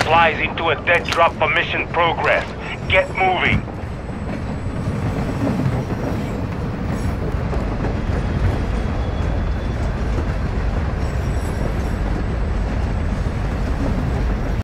supplies into a dead drop for mission progress. Get moving.